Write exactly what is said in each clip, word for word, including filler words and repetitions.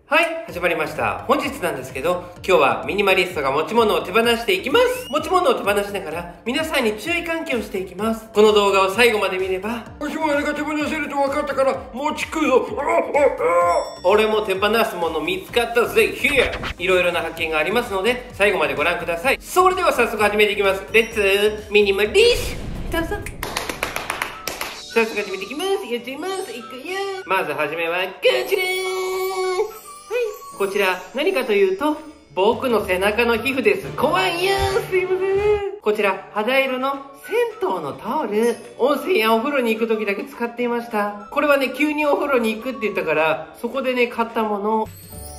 はい、始まりました。本日なんですけど、今日はミニマリストが持ち物を手放していきます。持ち物を手放しながら、皆さんに注意喚起をしていきます。この動画を最後まで見れば、もしもあれが手放せると分かったから、持ち食うぞ。俺も手放すもの見つかったぜ。ヒューいろいろな発見がありますので、最後までご覧ください。それでは早速始めていきます。レッツミニマリッシュどうぞ。早速始めていきます。やっちゃいます。いくよ。まずはじめは、こちらー。こちら、何かというと、僕の背中の皮膚です。怖いやーすいません。こちら、肌色の銭湯のタオル。温泉やお風呂に行く時だけ使っていました。これはね、急にお風呂に行くって言ったから、そこでね、買ったもの。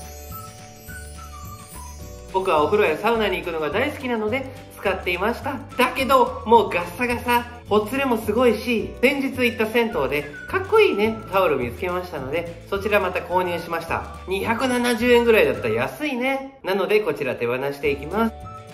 僕はお風呂やサウナに行くのが大好きなので、使っていました。だけど、もうガッサガサ。ほつれもすごいし、先日行った銭湯でかっこいいね、タオル見つけましたので、そちらまた購入しました。にひゃくななじゅうえんぐらいだったら安いね。なのでこちら手放していきます。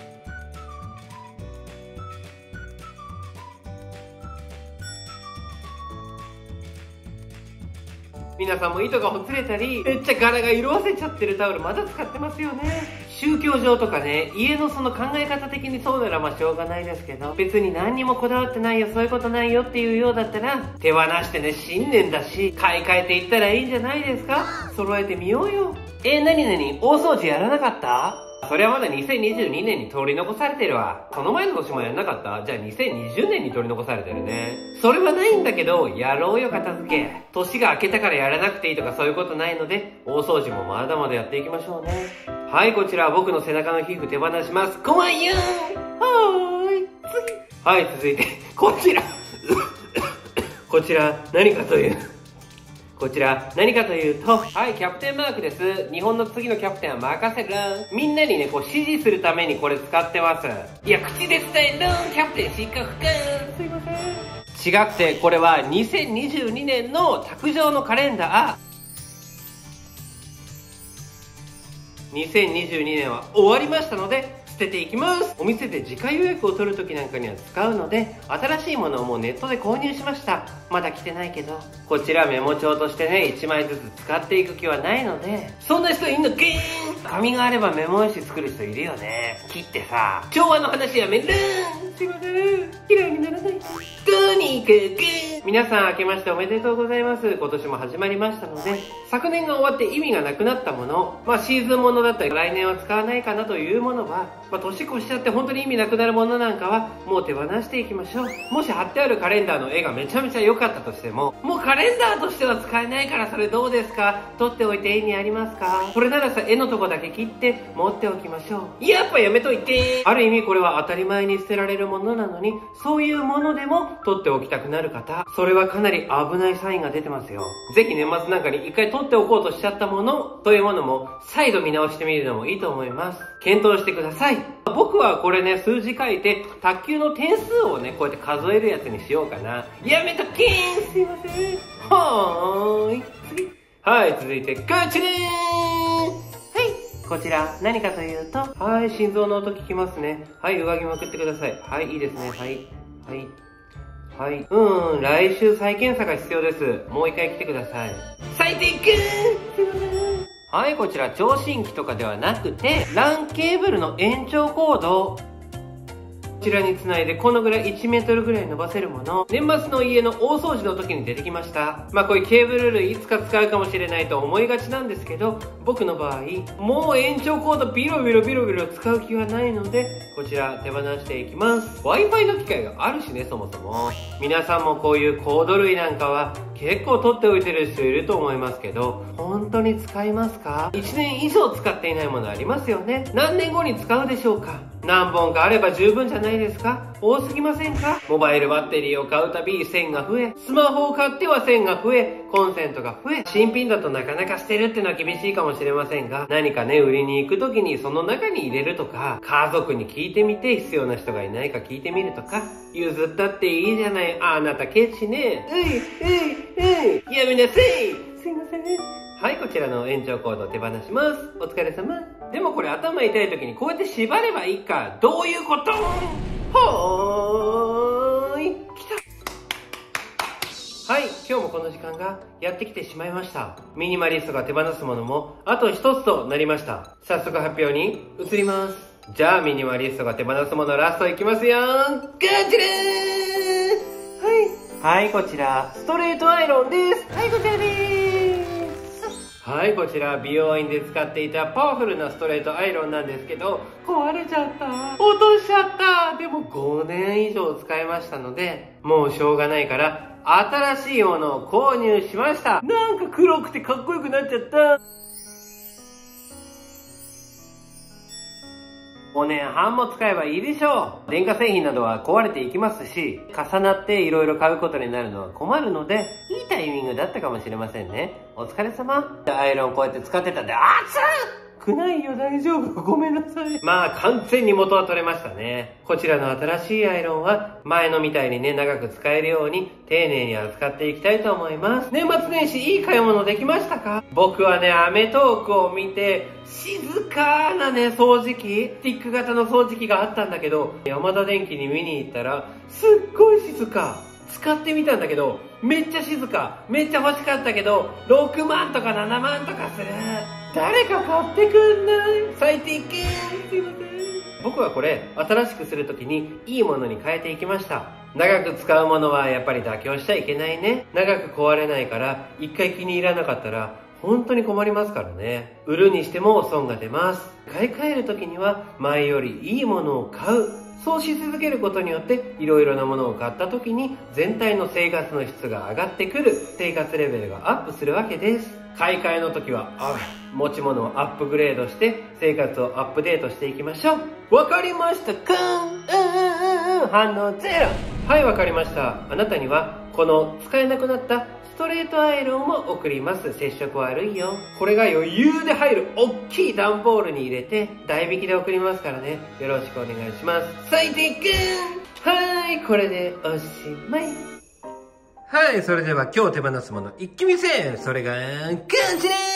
皆さんも糸がほつれたり、めっちゃ柄が色あせちゃってるタオルまだ使ってますよね。宗教上とかね、家のその考え方的にそうならまあしょうがないですけど、別に何にもこだわってないよ、そういうことないよっていうようだったら、手放してね、新年だし、買い替えていったらいいんじゃないですか。揃えてみようよ。えー、なになに大掃除やらなかった？それはまだにせんにじゅうにねんに取り残されてるわ。その前の年もやんなかった？じゃあにせんにじゅうねんに取り残されてるね。それはないんだけど、やろうよ片付け。年が明けたからやらなくていいとかそういうことないので、大掃除もまだまだやっていきましょうね。はい、こちら僕の背中の皮膚手放します。怖いよー。はーい。次。はい、続いて、こちら。こちら、何かという。こちら、何かというと、はい、キャプテンマークです。日本の次のキャプテンは任せる。みんなにね、こう指示するためにこれ使ってます。いや、口で伝える。キャプテン失格か。すいません。違くて、これはにせんにじゅうにねんの卓上のカレンダー。にせんにじゅうにねんは終わりましたので、捨てていきます。お店で自家予約を取るときなんかには使うので、新しいものをもうネットで購入しました。まだ来てないけど。こちらメモ帳としてね、いちまいずつ使っていく気はないので、そんな人いんのゲーン紙があればメモ用紙作る人いるよね。切ってさ、昭和の話やめるー。すいません。嫌いにならない。とにかく、皆さん明けましておめでとうございます。今年も始まりましたので、昨年が終わって意味がなくなったもの、まあシーズンものだったり来年は使わないかなというものは、まあ年越しちゃって本当に意味なくなるものなんかはもう手放していきましょう。もし貼ってあるカレンダーの絵がめちゃめちゃ良かったとしても、もうカレンダーとしては使えないからそれどうですか？取っておいて意味ありますか？これならさ、絵のとこだけ切って持っておきましょう。やっぱやめといて。ある意味これは当たり前に捨てられるものなのに、そういうものでも取っておきたくなる方、それはかなり危ないサインが出てますよ。ぜひ年末なんかに一回取っておこうとしちゃったものというものも再度見直してみるのもいいと思います。検討してください。僕はこれね、数字書いて卓球の点数をね、こうやって数えるやつにしようかな。やめとけーん。すいません。はーい。次。はい、続いてこちらー。はい。こちら、何かというと、はい、心臓の音聞きますね。はい、上着まくってください。はい、いいですね。はい。はい。はい。うーん、来週再検査が必要です。もう一回来てください。最低くー。すいません。はい、こちら聴診器とかではなくて、ランケーブルの延長コード。こちらにつないでこのぐらいいちメートルぐらい伸ばせるもの。年末の家の大掃除の時に出てきました。まあこういうケーブル類いつか使うかもしれないと思いがちなんですけど、僕の場合、もう延長コードビロビロビロビロ使う気はないので、こちら手放していきます。Wi-Fi の機械があるしね、そもそも。皆さんもこういうコード類なんかは結構取っておいてる人いると思いますけど、本当に使いますか？いちねん以上使っていないものありますよね。何年後に使うでしょうか？何本かあれば十分じゃないですか？多すぎませんか？モバイルバッテリーを買うたび線が増え、スマホを買っては線が増え、コンセントが増え、新品だとなかなか捨てるってのは厳しいかもしれませんが、何かね、売りに行く時にその中に入れるとか、家族に聞いてみて必要な人がいないか聞いてみるとか、譲ったっていいじゃない。あなたケチね。ういういういやめなさい。すいません。はい、こちらの延長コードを手放します。お疲れ様。でもこれ頭痛い時にこうやって縛ればいいか。どういうこと？はーい。来た。はい。 今日もこの時間がやってきてしまいました。ミニマリストが手放すものもあと一つとなりました。早速発表に移ります。じゃあミニマリストが手放すものラストいきますよ。こちらー。はい。はい、こちら、ストレートアイロンです。はい、こちらでーす。はい、こちら、美容院で使っていたパワフルなストレートアイロンなんですけど、壊れちゃった。落としちゃった。でもごねん以上使いましたので、もうしょうがないから、新しいものを購入しました。なんか黒くてかっこよくなっちゃった。ごねんはんも使えばいいでしょう。電化製品などは壊れていきますし、重なって色々買うことになるのは困るので、いいタイミングだったかもしれませんね。お疲れ様。アイロンこうやって使ってたんで、あっつくないよ、大丈夫。ごめんなさい。まあ、完全に元は取れましたね。こちらの新しいアイロンは、前のみたいにね、長く使えるように、丁寧に扱っていきたいと思います。年末年始、いい買い物できましたか？僕はね、アメトーークを見て、静かなね、掃除機スティック型の掃除機があったんだけど、ヤマダ電機に見に行ったら、すっごい静か。使ってみたんだけど、めっちゃ静か。めっちゃ欲しかったけど、ろくまんとかななまんとかする。誰か買ってくんない？最低限。すいません。僕はこれ、新しくするときにいいものに変えていきました。長く使うものはやっぱり妥協しちゃいけないね。長く壊れないから、一回気に入らなかったら、本当に困りますからね。売るにしても損が出ます。買い替えるときには、前よりいいものを買う。そうし続けることによって、いろいろなものを買った時に、全体の生活の質が上がってくる。生活レベルがアップするわけです。買い替えの時は、あ持ち物をアップグレードして、生活をアップデートしていきましょう。わかりましたか？うんうんうんうん。反応ゼロ。はい、わかりました。あなたには、この使えなくなったストレートアイロンを送ります。接触悪いよ。これが余裕で入る大きい段ボールに入れて代引きで送りますからね。よろしくお願いします。最低限。はい、これでおしまい。はい、それでは今日手放すもの一気見せ。それが、こちら。はい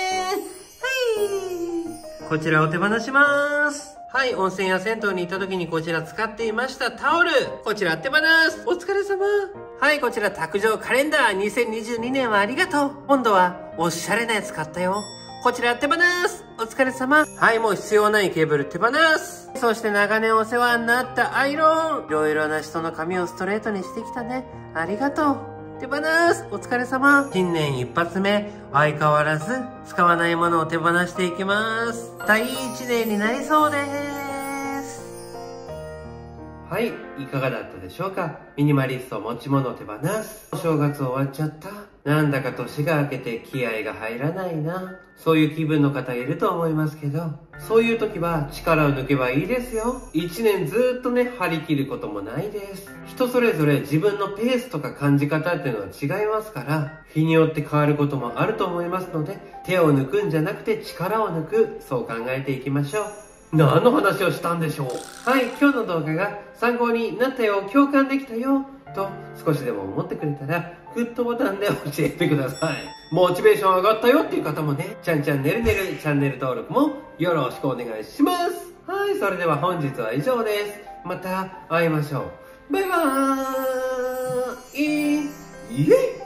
。こちらを手放します。はい、温泉や銭湯に行った時にこちら使っていましたタオル。こちら手放す。お疲れ様。はい、こちら卓上カレンダー。にせんにじゅうにねんはありがとう。今度はおしゃれなやつ買ったよ。こちら手放す。お疲れ様。はい、もう必要ないケーブル手放す。そして長年お世話になったアイロン。いろいろな人の髪をストレートにしてきたね。ありがとう。手放す。お疲れ様。新年一発目、相変わらず使わないものを手放していきます。いい一年になりそうです。はい、いかがだったでしょうか？ミニマリスト持ち物を手放す。お正月終わっちゃった。なんだか年が明けて気合が入らないな。そういう気分の方いると思いますけど、そういう時は力を抜けばいいですよ。一年ずっとね、張り切ることもないです。人それぞれ自分のペースとか感じ方っていうのは違いますから、日によって変わることもあると思いますので、手を抜くんじゃなくて力を抜く、そう考えていきましょう。何の話をしたんでしょう。はい、今日の動画が参考になったよ、共感できたよ、と少しでも思ってくれたら、グッドボタンで教えてください。モチベーション上がったよっていう方もね、ちゃんちゃんねるねるチャンネル登録もよろしくお願いします。はい、それでは本日は以上です。また会いましょう。バイバーイ。イエイ。